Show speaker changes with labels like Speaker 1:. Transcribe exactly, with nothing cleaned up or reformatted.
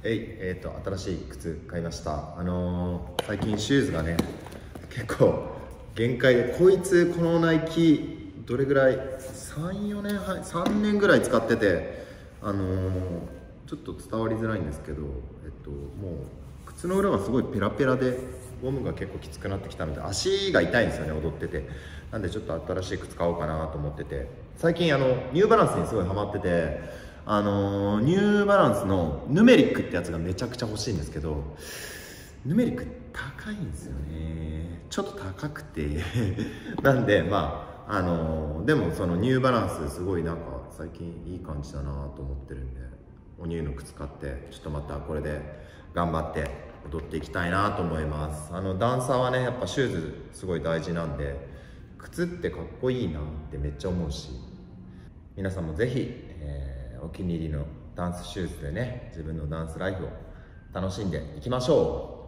Speaker 1: えい、えっと、新しい靴買いました。あのー、最近シューズがね、結構限界で、こいつ、このナイキ、どれぐらい、さん、よねん、はい、さんねんぐらい使ってて、あのー、ちょっと伝わりづらいんですけど、えっと、もう、靴の裏がすごいペラペラで、ゴムが結構きつくなってきたので、足が痛いんですよね、踊ってて。なんでちょっと新しい靴買おうかなと思ってて、最近あの、ニューバランスにすごいハマってて、あのー、ニューバランスのヌメリックってやつがめちゃくちゃ欲しいんですけど、ヌメリック高いんですよね。ちょっと高くてなんでまああのー、でもそのニューバランスすごいなんか最近いい感じだなと思ってるんで、おニューの靴買ってちょっとまたこれで頑張って踊っていきたいなと思います。あのダンサーはねやっぱシューズすごい大事なんで、靴ってかっこいいなってめっちゃ思うし、皆さんもぜひ、えーお気に入りのダンスシューズでね、自分のダンスライフを楽しんでいきましょう。